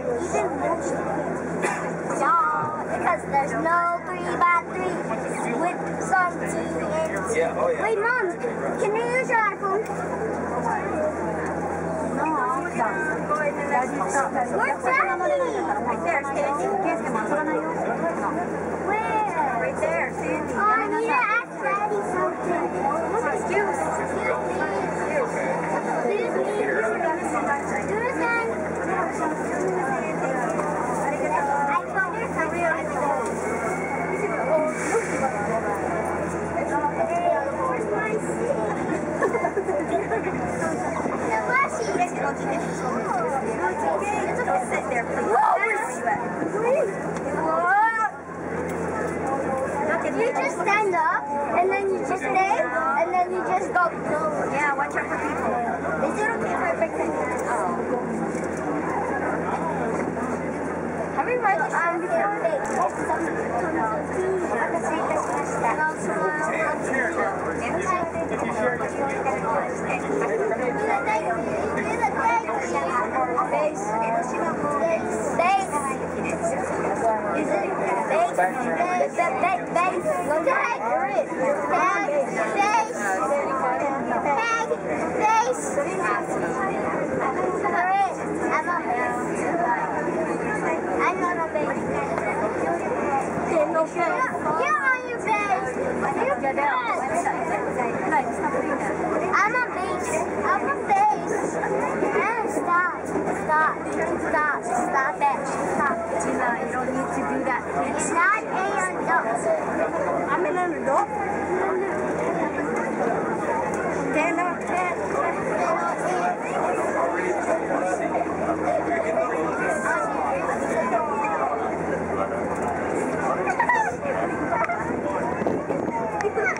Because there's no 3x3 with some T and T. Yeah, oh yeah. Wait, Mom, can you use your iPhone? No, where's Daddy? Right there, Sandy. Where? Right there, Sandy. Oh, I need to ask Daddy something. Excuse You just stand up, and then you just stay, and then you just go. Yeah, watch out for people. Is it okay for a big thing? Have you read the song before? Stop it. Stop. Tina, you don't need to do that. It's not a adult. I'm an adult.